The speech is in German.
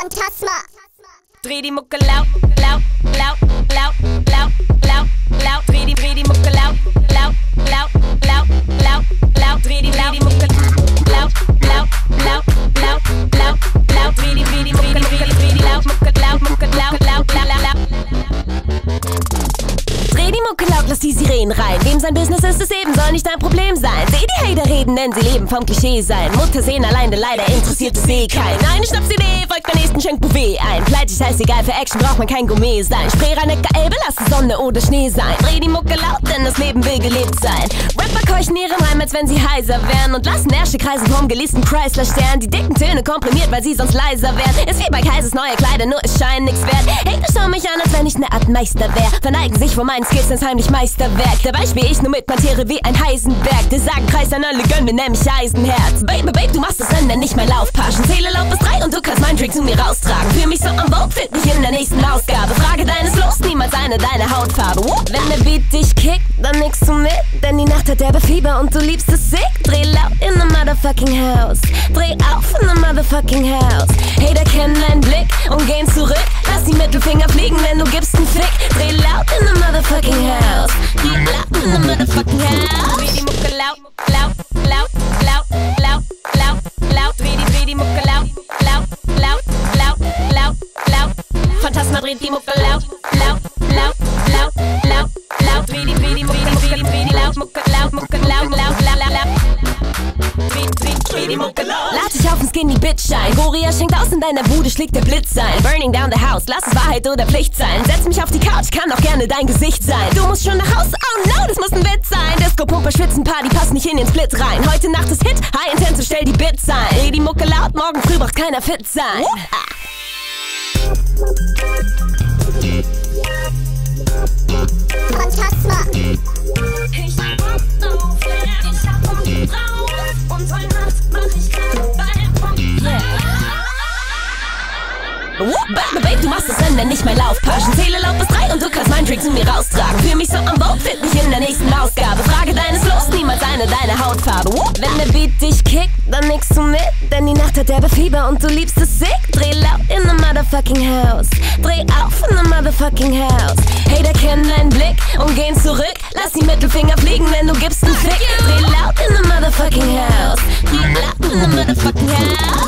Fantasma. Dreh die Mucke laut, laut, laut, laut, laut, laut, laut. Dreh die Mucke laut, laut, laut, laut, laut, laut. Dreh die Mucke laut, laut, laut, laut, laut, laut. Dreh die Mucke laut, Mucke laut, laut, laut. Dreh die Mucke laut, lass die Sirenen rein. Wem sein Business ist, es eben soll nicht dein Problem sein. Seh die Hater reden, denn sie leben vom Klischee sein. Mutter sehen alleine, leider interessiert es eh keinen. Eine Schnapsidee, folgt der nächsten, schenkt Bouvet ein. Pleite, scheißegal, für Action braucht man kein Gourmet sein. Spreeranecker, Elbe, lass es Sonne oder Schnee sein. Dreh die Mucke laut, denn das Leben will gelebt sein. Rapper keuchen ihren Reim, als wenn sie heiser wären. Und lassen Ärsche kreisen vom geleasten Chrysler-Stern. Die dicken Töne komprimiert, weil sie sonst leiser wären. Ist wie bei Kaisers neue Kleider, nur es scheint nix wert. Hater schauen mich an, als wenn ich ne Art Meister wär. Verneigen sich vor meinen Skills ins heimlich Meisterwerk. Dabei spiel ich nur mit Materie wie ein Heisenberg. Der sagen Kreis an alle, gönn mir nämlich Eisenherz. Baby, du machst das Rennen, nicht mein Laufpaschen. Zähle laut bis 3 und du kannst meinen Trick zu mir raustragen. Fühl mich so am Vogue, find mich in der nächsten Ausgabe. Frage deines Los, niemals eine deine Hautfarbe. Wenn der Beat dich kickt, dann nickst du mit. Denn die Nacht hat derbe Fieber und du liebst es sick. Dreh laut in the motherfucking house. Dreh auf in the motherfucking house. Hater kennen deinen Blick und gehen zurück. Lass die Mittelfinger fliegen, wenn du gibst einen Fick. Dreh laut in the motherfucking house. Dreh laut in the motherfucking house. Dreh die Mucke laut, laut, laut, laut, laut, laut, laut. Dreh die Mucke laut, laut, laut, laut, laut, laut. Fantasma dreht die Mucke laut, laut, laut, laut, laut, laut. Dreh die Mucke laut, Mucke laut, laut, laut, laut. Dreh die Mucke laut. Lad dich auf den Skinny Bitch ein. Goria schenkt aus, in deiner Bude schlägt der Blitz ein. Burning down the house, lass es Wahrheit oder Pflicht sein. Setz mich auf die Couch, kann auch gerne dein Gesicht sein. Du musst schon nach Hause, oh no, das muss ein Witz sein. Disco, Pumpe, Schwitzen, Party, passt nicht in den Split rein. Heute Nacht ist Hit, High Intense, stell die Bits ein. Dreh die Mucke laut, morgen früh braucht keiner fit sein. Fantasma. Ich hab auf, ich hab Bock drauf. Und heute Nacht mach ich klar bei Bock. Baby, du machst das Rennen, nicht mein Laufpaschen. Zähle laut bis 3 und du kannst meinen Trick zu mir raustragen. Fühl mich so am Vogue, find mich in der nächsten Ausgabe. Frage deines Los, niemals eine deine Hautfarbe. Wenn der Beat dich kickt, dann nickst du mit. Denn die Nacht hat derbe Fieber und du liebst es sick. Dreh laut in the motherfucking house. Dreh auf in the motherfucking house. Hater kennen deinen Blick und gehen zurück. Lass die Mittelfinger fliegen, wenn du gibst einen Fick. Dreh laut in the motherfucking house. Dreh laut in the motherfucking house.